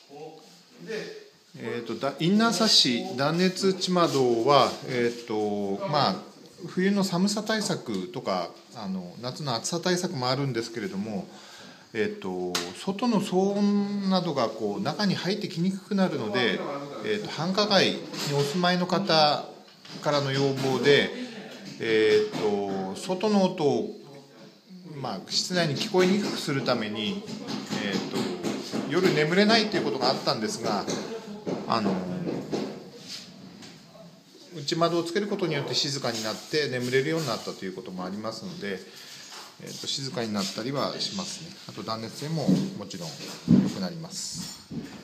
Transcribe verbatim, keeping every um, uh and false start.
えー、とだインナーサッシ断熱内窓は、えーとまあ、冬の寒さ対策とかあの夏の暑さ対策もあるんですけれども、えー、と外の騒音などがこう中に入ってきにくくなるので、えー、と繁華街にお住まいの方からの要望で、えー、と外の音を、まあ、室内に聞こえにくくするために、えー、と夜眠れないということがあったんですが、あの内窓をつけることによって静かになって眠れるようになったということもありますので、えー、と静かになったりはしますね。あと断熱性ももちろん良くなります。